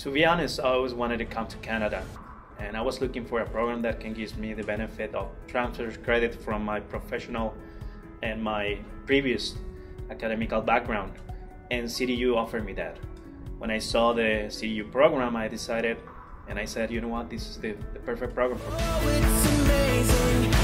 To be honest, I always wanted to come to Canada, and I was looking for a program that can give me the benefit of transfer credit from my professional and my previous academical background, and CDU offered me that. When I saw the CDU program, I decided, and I said, you know what, this is the perfect program for me. Oh, it's amazing.